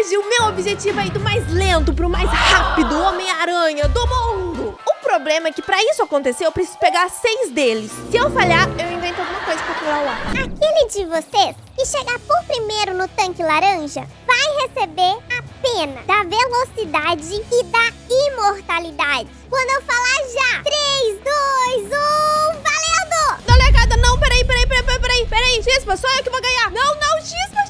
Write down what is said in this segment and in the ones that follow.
hoje o meu objetivo é ir do mais lento pro mais rápido Homem-Aranha do mundo. O problema é que pra isso acontecer eu preciso pegar 6 deles. Se eu falhar, eu invento alguma coisa pra pular lá. Aquele de vocês que chegar por primeiro no tanque laranja vai receber a pena da velocidade e da imortalidade. Quando eu falar já, 3, 2, 1, valendo! Delegada, não, peraí. Chispa, só eu que vou ganhar. Não, Chispa.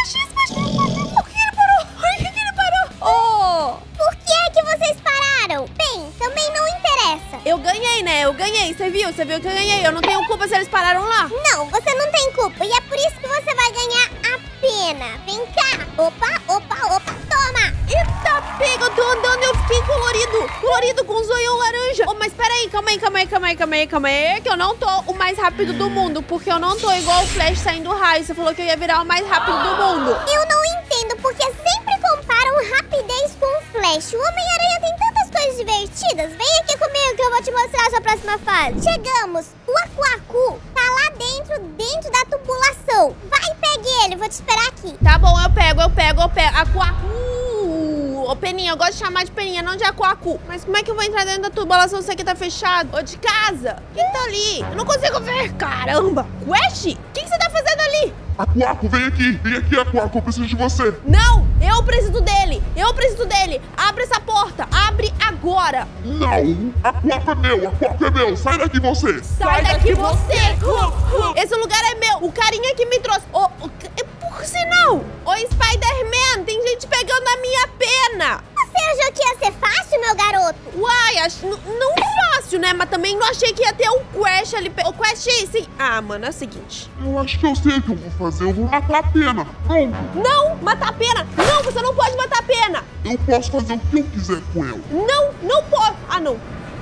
Por que ele parou? Oh! Por que é que vocês pararam? Bem, também não interessa. Eu ganhei, né? Você viu que eu ganhei. Eu não tenho culpa se eles pararam lá. Não, você não tem culpa. E é por isso que você vai ganhar a pena. Vem cá. Opa, toma. Eita, pega, eu tô andando e eu fiquei colorido com um zoião laranja. Oh, mas peraí, calma aí, que eu não tô o mais rápido do mundo, porque eu não tô igual o Flash saindo raio. Você falou que eu ia virar o mais rápido do mundo. Eu não entendo, porque sempre comparam rapidez com o Flash. O Homem-Aranha tem tantas coisas divertidas. Vem aqui comigo que eu vou te mostrar a sua próxima fase. Chegamos. O Aku tá lá dentro da tubulação. Vai, pegue ele, vou te esperar aqui. Tá bom, eu pego. Aku. Ô, Peninha, eu gosto de chamar de Peninha, não de Aku. Mas como é que eu vou entrar dentro da tubulação se aqui tá fechado? Ô, de casa, quem tá ali? Eu não consigo ver, caramba. Quest, o que você tá fazendo ali? Aku, vem aqui, Aku, eu preciso de você. Não, eu preciso dele. Abre essa porta, abre agora. Não, Aku é meu, sai daqui você. Sai daqui você. Esse lugar é meu, o carinha que me trouxe. Por sinal, Spider-Man, tem gente pegando a minha pena. Você achou que ia ser fácil, meu garoto? Uai, não fácil, né? Mas também não achei que ia ter um Quest ali. O Quest é esse. Ah, mano, é o seguinte. Eu acho que eu sei o que eu vou fazer, eu vou matar a pena. Pronto. Não, matar a pena. Não, você não pode matar a pena. Eu posso fazer o que eu quiser com ela. Não pode. Ah, não.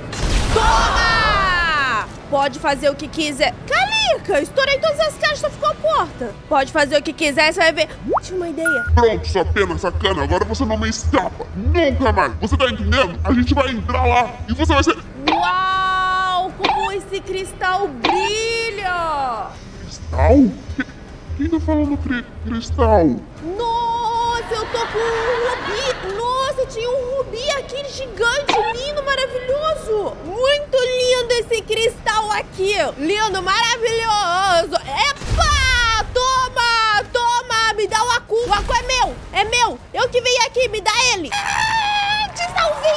Toma! Pode fazer o que quiser. Calica, estourei todas as caixas, só ficou a porta. Pode fazer o que quiser, você vai ver. Tive uma ideia. Pronto, sua pena, sacana, agora você não me escapa. Nunca mais. Você tá entendendo? A gente vai entrar lá e você vai ser... Uau, como esse cristal brilha. Cristal? Quem tá falando cristal? Nossa, eu tô com um rubi. Nossa, tinha um rubi aqui gigante, lindo, maravilhoso. Muito lindo esse cristal aqui. Lindo, maravilhoso. Epa! Toma! Me dá o Aku. O Aku é meu. Eu que vim aqui, me dá ele. Te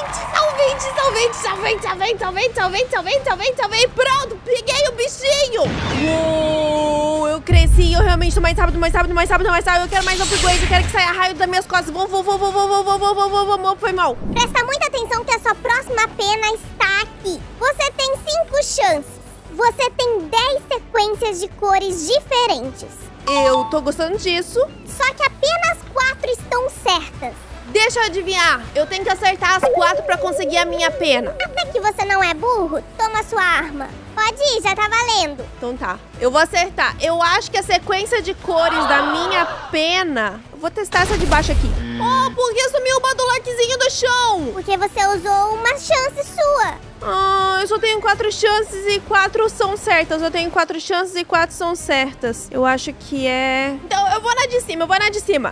salvei. Pronto, peguei o bichinho. Uou, eu cresci, eu realmente tô mais rápido. Eu quero mais upgrade, eu quero que saia raio das minhas costas. Vou, foi mal. Presta muita atenção que a sua próxima pena está aqui. Você tem 5 chances. Você tem 10 sequências de cores diferentes. Eu tô gostando disso. Só que apenas 4 estão certas. Deixa eu adivinhar, eu tenho que acertar as 4 pra conseguir a minha pena. Até que você não é burro, toma sua arma. Pode ir, já tá valendo. Então tá, eu vou acertar. Eu acho que a sequência de cores da minha pena... Eu vou testar essa de baixo aqui. Oh, por que sumiu o badulaquezinho do chão? Porque você usou uma chance sua. Ah, eu só tenho 4 chances e 4 são certas. Eu tenho 4 chances e 4 são certas. Eu acho que é... Então, eu vou na de cima.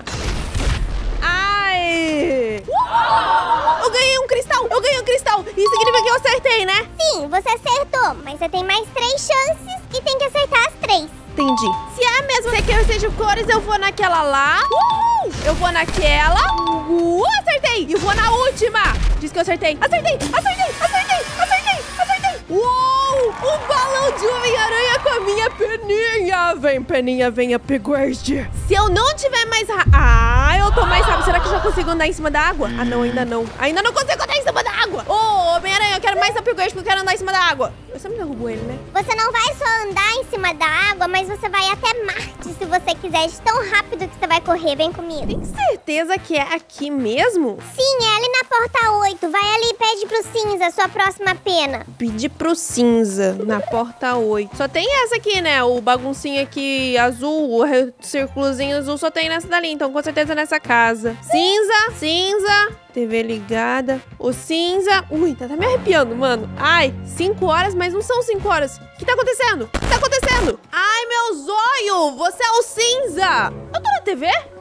Ai! Eu ganhei um cristal! Isso significa que eu acertei, né? Sim, você acertou, mas você tem mais 3 chances e tem que acertar as 3. Entendi. Se é a mesma sequência de cores, eu vou naquela lá. Eu vou naquela. Acertei! E vou na última. Diz que eu acertei. Acertei! Uou! Um balão de Homem-Aranha com a minha peninha. Vem, peninha, venha, upgrade. Se eu não tiver mais... eu tô mais rápido. Será que eu já consigo andar em cima da água? Ah, não, ainda não. Ainda não consigo andar em cima da água. Ô, Homem-Aranha, eu quero mais upgrade porque eu quero andar em cima da água. Você me derrubou ele, né? Você não vai só andar em cima da água, mas você vai até Marte se você quiser. De tão rápido que você vai correr. Vem comigo. Tem certeza que é aqui mesmo? Sim, é ali na porta 8. Vai ali e pede pro Cinza, sua próxima pena. Pedir pro Cinza, na porta 8. Só tem essa aqui, né? O baguncinho aqui azul, o círculozinho azul só tem nessa dali. Então, com certeza nessa casa. Cinza. TV ligada. O Cinza... Ui, tá me arrepiando, mano. Ai, 5 horas, mas não são 5 horas. O que tá acontecendo? Ai, meu zóio! Você é o Cinza! Eu tô na TV?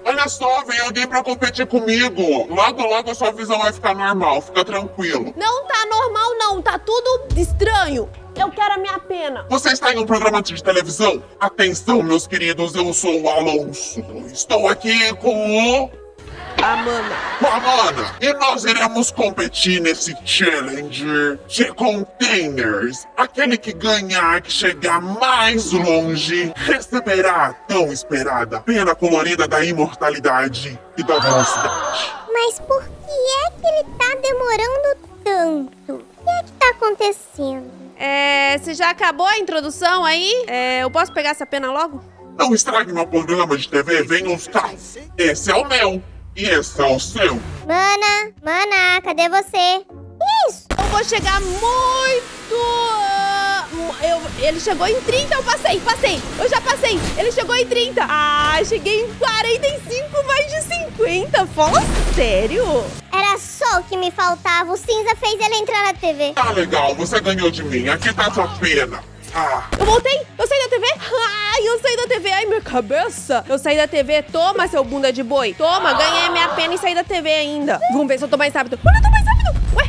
Olha só, vem alguém pra competir comigo. Logo, logo a sua visão vai ficar normal, fica tranquilo. Não tá normal, não. Tá tudo estranho. Eu quero a minha pena. Você está em um programa de televisão? Atenção, meus queridos, eu sou o Alonso. Estou aqui com o... Amanda. Amanda, e nós iremos competir nesse challenge de containers. Aquele que ganhar, que chegar mais longe, receberá a tão esperada pena colorida da imortalidade e da velocidade. Mas por que é que ele tá demorando tanto? O que é que tá acontecendo? Você já acabou a introdução aí? Eu posso pegar essa pena logo? Não estrague meu programa de TV, venham os carros. Esse é o meu. E esse é o seu. Mana, cadê você? Que isso? Eu vou chegar muito... Ele chegou em 30, eu passei. Eu já passei. Ele chegou em 30. Cheguei em 45, mais de 50. Fala sério? Era só o que me faltava. O cinza fez ele entrar na TV. Tá legal, você ganhou de mim. Aqui tá a sua pena. Eu voltei? Eu saí da TV? Eu saí da TV. Ai, minha cabeça. Eu saí da TV. Toma, seu bunda de boi. Toma, ganhei a minha pena e saí da TV ainda. Vamos ver se eu tô mais rápido. Eu tô mais rápido. Ué?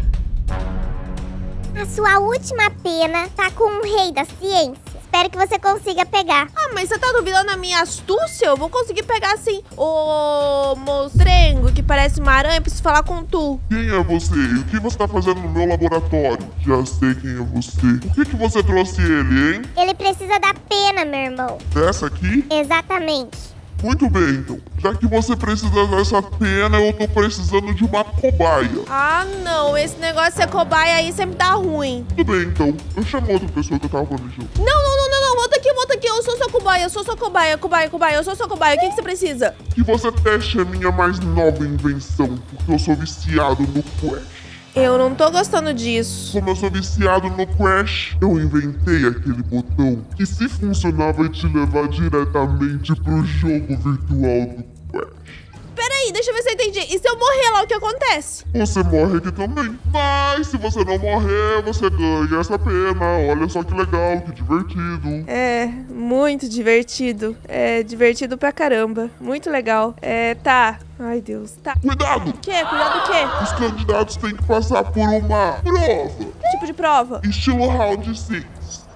A sua última pena tá com um rei da ciência. Espero que você consiga pegar. Mas você tá duvidando da minha astúcia? Eu vou conseguir pegar sim. Ô, monstrengo, que parece uma aranha, preciso falar com tu. Quem é você? E o que você tá fazendo no meu laboratório? Já sei quem é você. Por que você trouxe ele, hein? Ele precisa da pena, meu irmão. Dessa aqui? Exatamente. Muito bem, então. Já que você precisa dessa pena, eu tô precisando de uma cobaia. Não. Esse negócio de ser cobaia aí sempre dá ruim. Tudo bem, então. Eu chamo outra pessoa que eu tava planejando. Não. Volta aqui. Eu sou sua cobaia. Cobaia. Eu sou sua cobaia. O que você precisa? Que você teste a minha mais nova invenção, porque eu sou viciado no Crash. Eu não tô gostando disso. Como eu sou viciado no Crash, eu inventei aquele botão que, se funcionar, vai te levar diretamente pro jogo virtual do Crash. Peraí, deixa eu ver se eu entendi. E se eu morrer lá, o que acontece? Você morre aqui também. Mas se você não morrer, você ganha essa pena. Olha só que legal, que divertido. Muito divertido. Divertido pra caramba. Muito legal. Tá. Ai, Deus. Tá. Cuidado! O quê? Cuidado do quê? Os candidatos têm que passar por uma prova. Que tipo de prova? Estilo Round 6.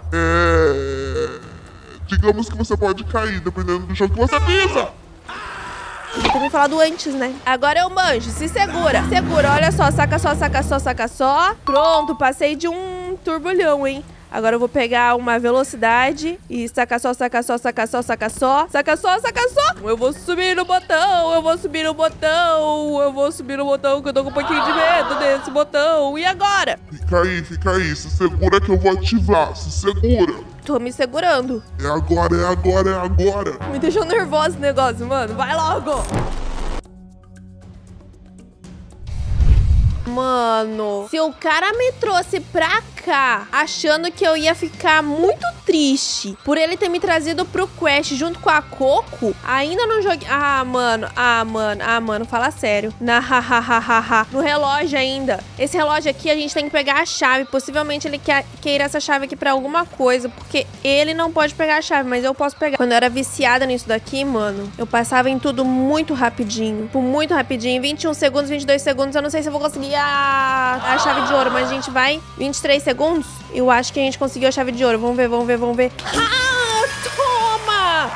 Digamos que você pode cair, dependendo do chão que você pisa. Você tinha me falado antes, né? Agora eu manjo. Se segura. Olha só. Saca só. Pronto, passei de um turbulhão, hein? Agora eu vou pegar uma velocidade e saca só. Eu vou subir no botão, que eu tô com um pouquinho de medo desse botão. E agora? Fica aí. Se segura que eu vou ativar. Se segura. Tô me segurando. É agora. Me deixou nervoso esse negócio, mano. Vai logo. Mano, se o cara me trouxe pra cá achando que eu ia ficar muito triste por ele ter me trazido pro Crash junto com a Coco, ainda não joguei... Mano, fala sério. No relógio ainda. Esse relógio aqui, a gente tem que pegar a chave. Possivelmente ele queira essa chave aqui pra alguma coisa, porque ele não pode pegar a chave, mas eu posso pegar. Quando eu era viciada nisso daqui, mano, eu passava em tudo muito rapidinho. Tipo, muito rapidinho. 21 segundos, 22 segundos, eu não sei se eu vou conseguir a chave de ouro, mas a gente vai 23 segundos. Eu acho que a gente conseguiu a chave de ouro. Vamos ver. Toma!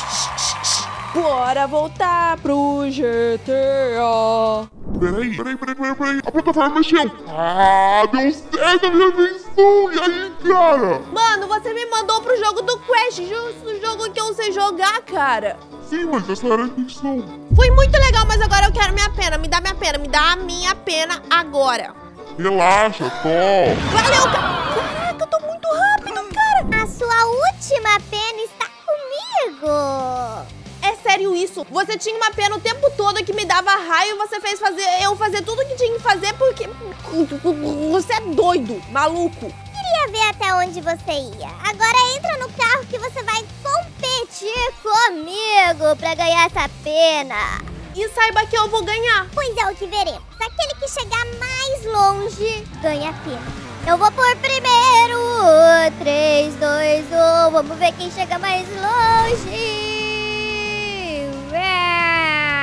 Bora voltar pro GTA. Peraí. A plataforma mexeu. Deu certo a minha invenção. E aí, cara? Mano, você me mandou pro jogo do Crash, justo o jogo que eu sei jogar, cara. Sim, mas essa era a intenção. Foi muito legal, mas agora eu quero minha pena. Me dá a minha pena agora. Relaxa, Tó. Valeu, cara. Caraca, eu tô muito rápido, cara. A sua última pena está comigo. É sério isso? Você tinha uma pena o tempo todo que me dava raio e você fez eu fazer tudo que tinha que fazer porque... Você é doido, maluco. Queria ver até onde você ia. Agora entra no carro que você vai competir comigo pra ganhar essa pena. E saiba que eu vou ganhar. Pois é o que veremos. Aquele que chegar mais longe ganha a pena. Eu vou por primeiro. 3, 2, 1. Vamos ver quem chega mais longe.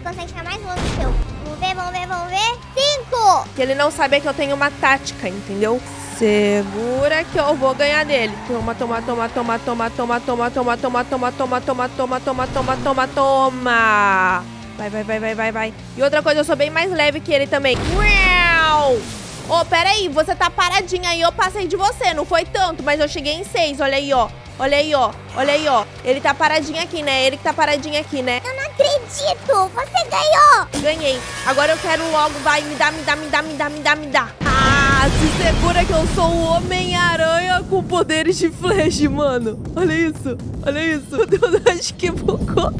ele consegue chegar mais longe que eu. Vamos ver, vamos ver, vamos ver. 5! Que ele não sabe que eu tenho uma tática, entendeu? Segura que eu vou ganhar dele. Toma, toma, toma, toma, toma, toma, toma, toma, toma, toma, toma, toma, toma, toma, toma, toma, toma. Vai, vai, vai, vai, vai, vai. E outra coisa, eu sou bem mais leve que ele também. Uau! Ô, peraí, você tá paradinha aí, eu passei de você. Não foi tanto, mas eu cheguei em 6, olha aí, ó. Olha aí, ó. Olha aí, ó. Ele tá paradinho aqui, né? Ele que tá paradinho aqui, né? Eu não acredito! Você ganhou! Ganhei. Agora eu quero logo, vai, me dá, me dá, me dá, me dá, me dá, me dá. Ah, se segura que eu sou o Homem-Aranha com poderes de flash, mano. Olha isso, olha isso. Meu Deus, acho que bugou.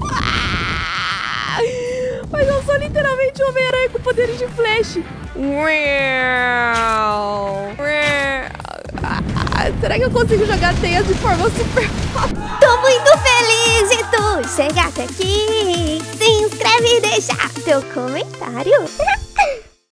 Mas eu sou literalmente o Homem-Aranha com poderes de flash. Será que eu consigo jogar teia de forma super fácil? Tô muito feliz de tu chegar até aqui. Se inscreve e deixa teu comentário.